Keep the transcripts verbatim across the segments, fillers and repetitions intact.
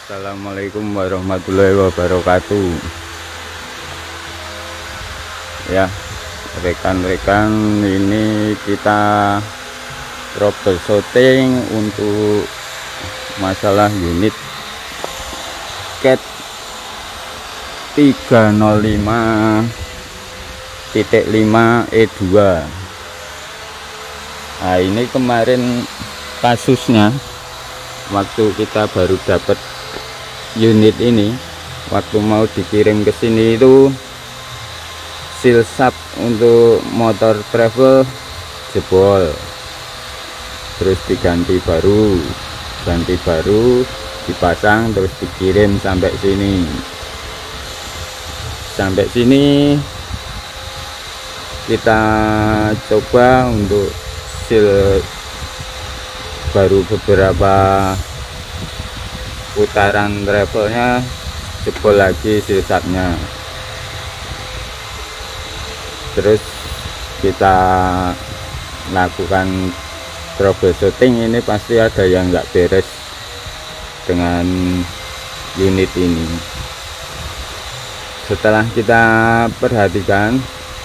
Assalamualaikum warahmatullahi wabarakatuh. Ya, rekan-rekan, ini kita troubleshooting untuk masalah unit cat tiga nol lima titik lima E dua. Nah, ini kemarin kasusnya waktu kita baru dapat unit ini, waktu mau dikirim ke sini itu seal sub untuk motor travel jebol, terus diganti baru ganti baru dipasang, terus dikirim sampai sini sampai sini kita coba untuk seal baru beberapa putaran travelnya jebol lagi seal subnya. Terus kita lakukan troubleshooting, ini pasti ada yang nggak beres dengan unit ini. Setelah kita perhatikan,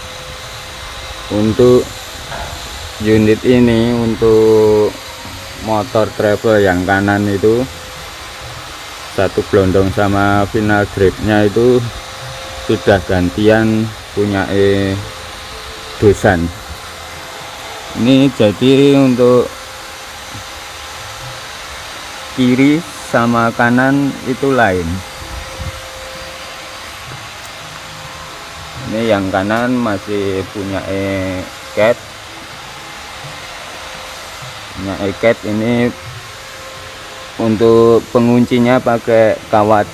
untuk unit ini, untuk motor travel yang kanan itu satu blondong sama final gripnya itu sudah gantian punya e dosan. Ini jadi untuk kiri sama kanan itu lain. Ini yang kanan masih punya e cat punya e cat. Ini untuk penguncinya pakai kawat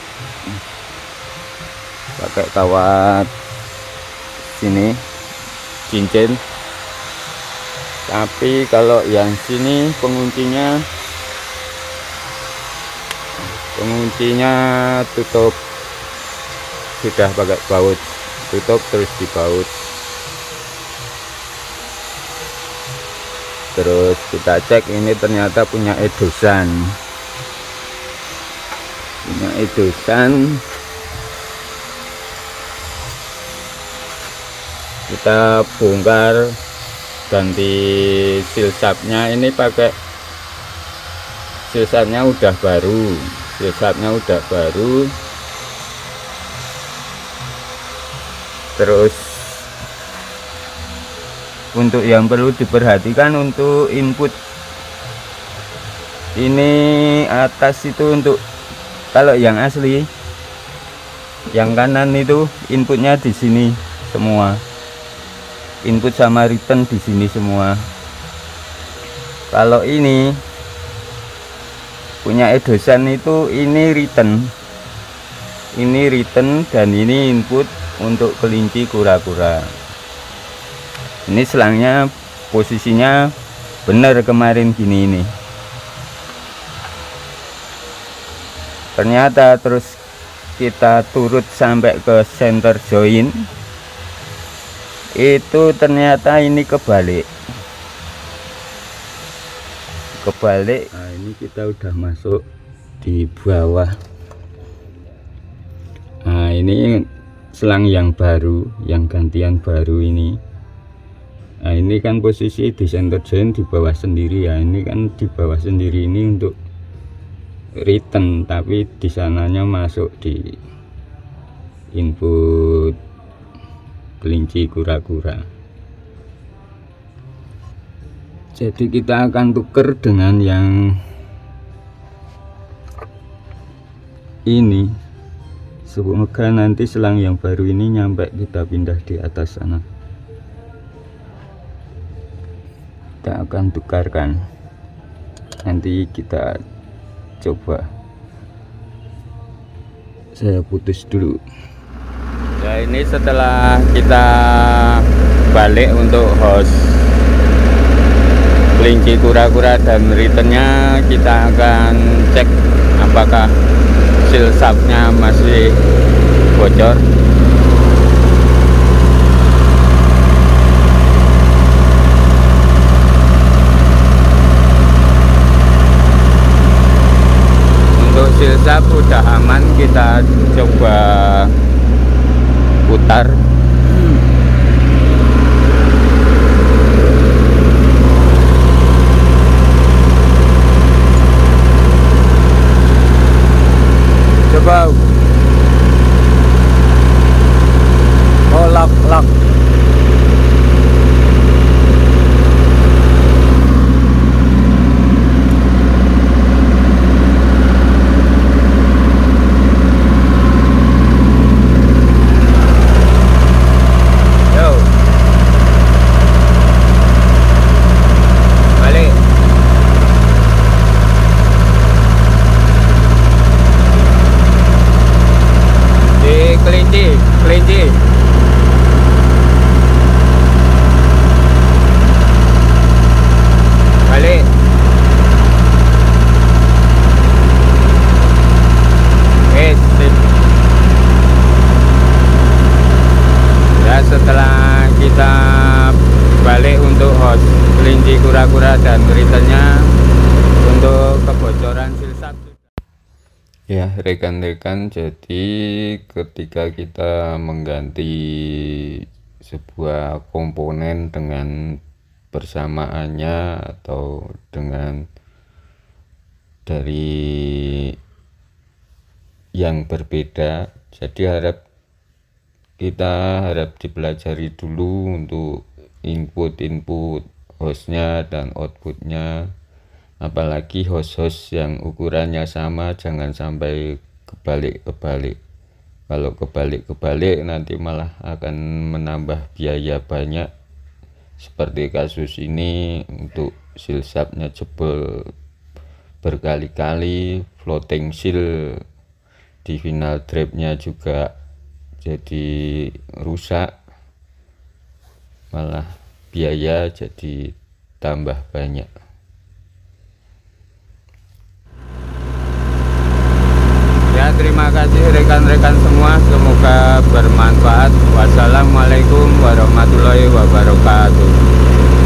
pakai kawat sini cincin, tapi kalau yang sini penguncinya penguncinya tutup, sudah pakai baut, tutup terus dibaut. Terus kita cek, ini ternyata punya edosan punya edosan kita bongkar, ganti seal subnya. Ini pakai seal subnya udah baru seal subnya udah baru Terus untuk yang perlu diperhatikan, untuk input ini atas itu, untuk kalau yang asli yang kanan itu inputnya di sini semua, input sama return di sini semua. Kalau ini punya edosan itu ini return ini return dan ini input untuk kelinci kura-kura. Ini selangnya posisinya benar kemarin gini ini. Ternyata terus kita turut sampai ke center join, itu ternyata ini kebalik. Kebalik. Nah, ini kita udah masuk di bawah. Nah, ini selang yang baru, yang gantian baru ini. Nah, ini kan posisi di center join di bawah sendiri ya. Ini kan di bawah sendiri ini untuk return, tapi di sananya masuk di input kelinci kura-kura. Jadi kita akan tuker dengan yang ini. Semoga nanti selang yang baru ini nyampe kita pindah di atas sana. Kita akan tukarkan, nanti kita coba. Saya putus dulu ya. Ini setelah kita balik untuk hose kelinci kura-kura dan returnnya, kita akan cek apakah seal subnya masih bocor. Untuk seal sub setelah kita balik untuk host kelinci kura-kura dan returnnya untuk kebocoran silsat. Ya rekan-rekan, jadi ketika kita mengganti sebuah komponen dengan persamaannya atau dengan dari yang berbeda, jadi harap kita harap dipelajari dulu untuk input-input hostnya dan outputnya, apalagi host-host yang ukurannya sama jangan sampai kebalik-kebalik. Kalau kebalik-kebalik nanti malah akan menambah biaya banyak, seperti kasus ini untuk silsapnya jebol berkali-kali, floating seal di final trapnya juga jadi rusak, malah biaya jadi tambah banyak. Ya terima kasih rekan-rekan semua, semoga bermanfaat. Wassalamualaikum warahmatullahi wabarakatuh.